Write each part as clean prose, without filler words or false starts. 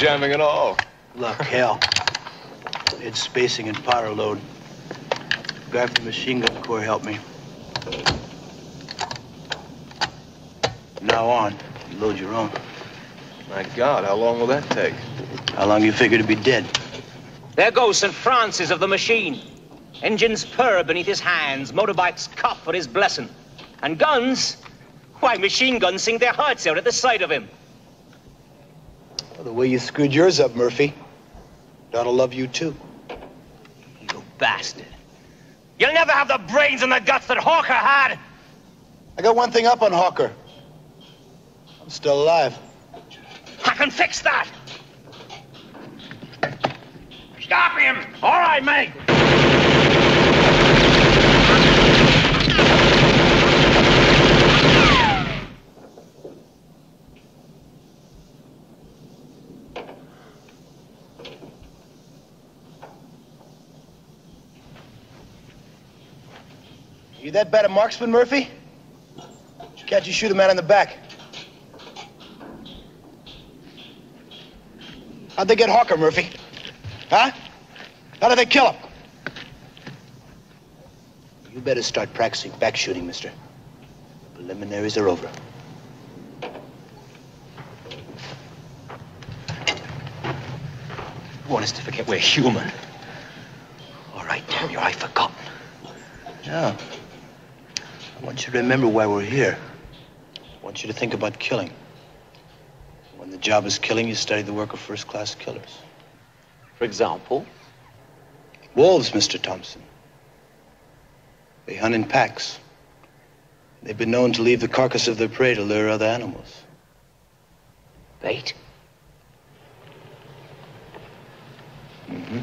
jamming at all. Luck, hell. It's spacing and power load. Guy from the Machine Gun Corps helped me. From now on, you load your own. My God, how long will that take? How long you figure to be dead? There goes St. Francis of the Machine. Engines purr beneath his hands, motorbikes cough for his blessing. And guns? Why, machine guns sing their hearts out at the sight of him. Well, the way you screwed yours up, Murphy, Dot'll love you too. You bastard. You'll never have the brains and the guts that Hawker had. I got one thing up on Hawker. I'm still alive. I can fix that. Stop him! All right, mate. You that bad a marksman, Murphy? Can't you shoot a man in the back? How'd they get Hawker, Murphy? Huh? How did they kill him? You better start practicing back shooting, mister. Preliminaries are over. You want us to forget we're human? All right, damn you, I've forgotten. Yeah. I want you to remember why we're here. I want you to think about killing. When the job is killing, you study the work of first-class killers. For example? Wolves, Mr. Thompson. They hunt in packs. They've been known to leave the carcass of their prey to lure other animals. Bait? Mm-hmm.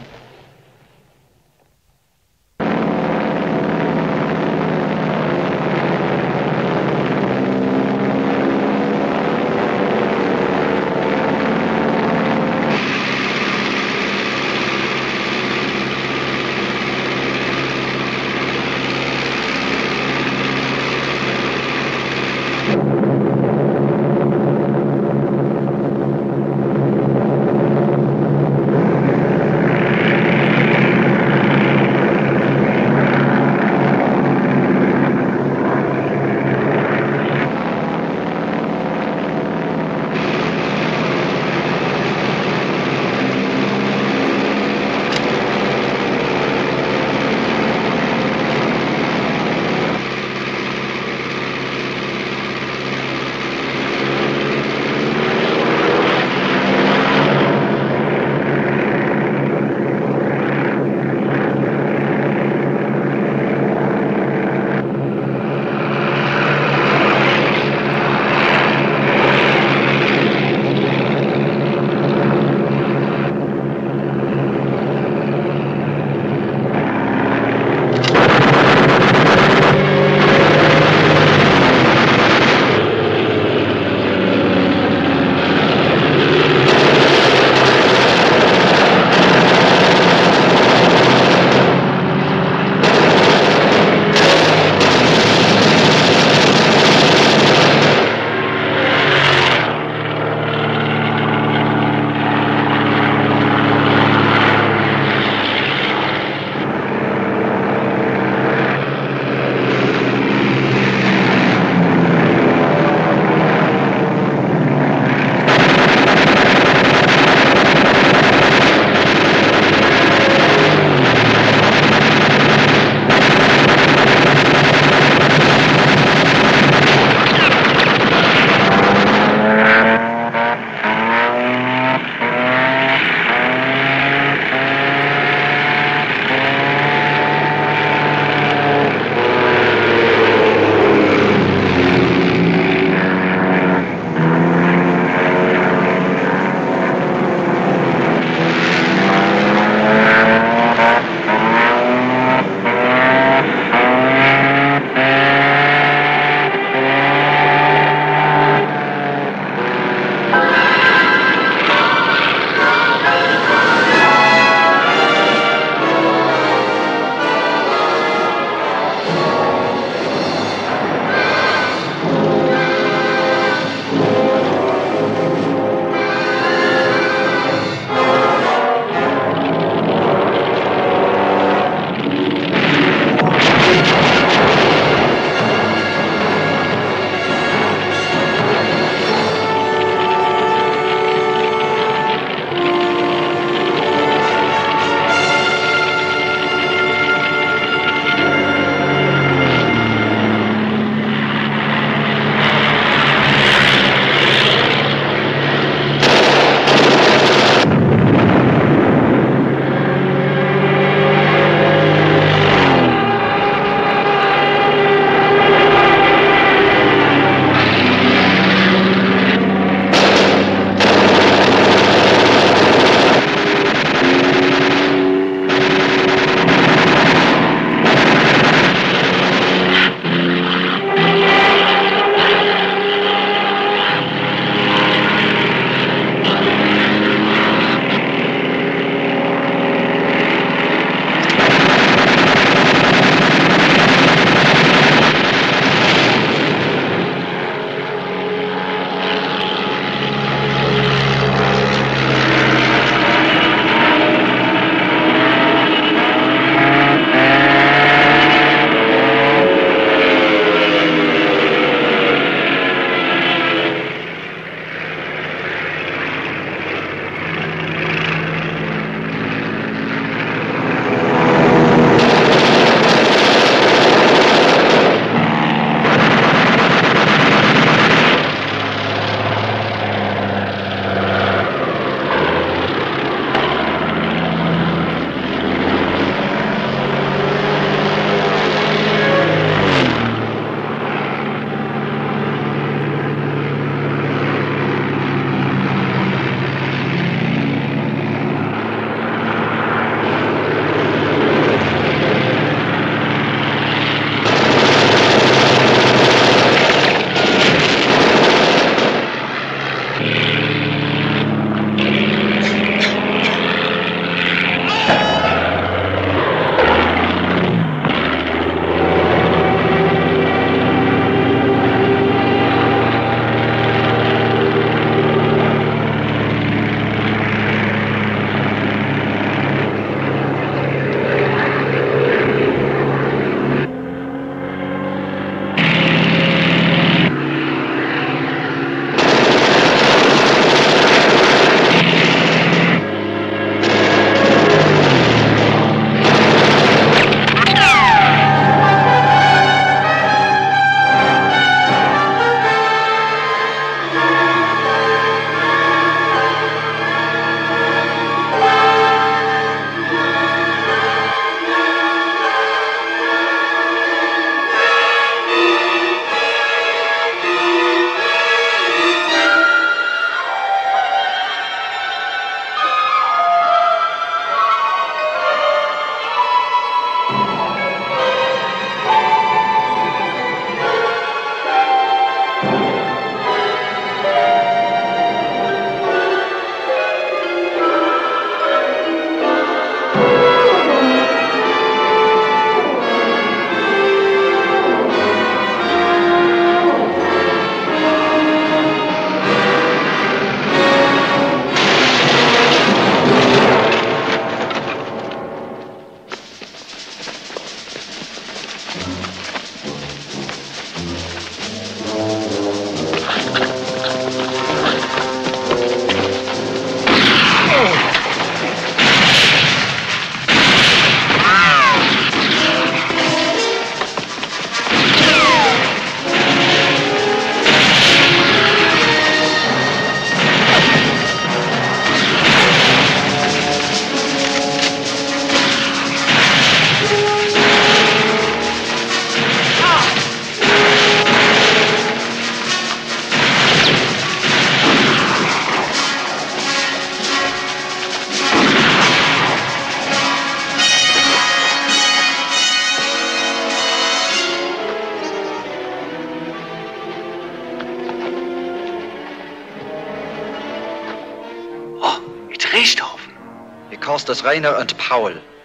cast as Rainer and Paul.